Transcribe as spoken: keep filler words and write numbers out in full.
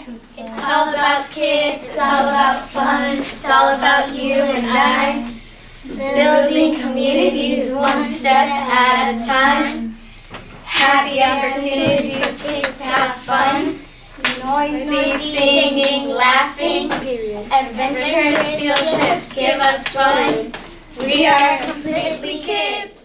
It's all about kids, it's all about fun, it's all about you and I. Building communities one step at a time. Happy opportunities for kids to have fun. Noisy singing, laughing, adventurous field trips give us fun. We are Completely Kids.